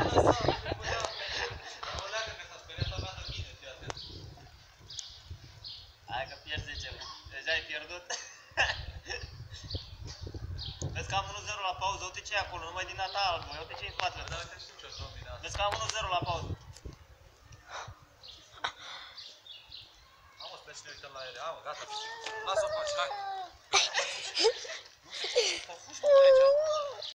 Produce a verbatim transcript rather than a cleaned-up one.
Hai că pierzi zece. Deja ai pierdut. Vezi că am unu zero la pauză, uite ce e acolo, numai din data albă, uite ce e în spatele. Vezi că am unu zero la pauză. Am o sper și ne uităm la ele, am, gata. Lasă-o faci, hai. Nu fugi, mă, aici.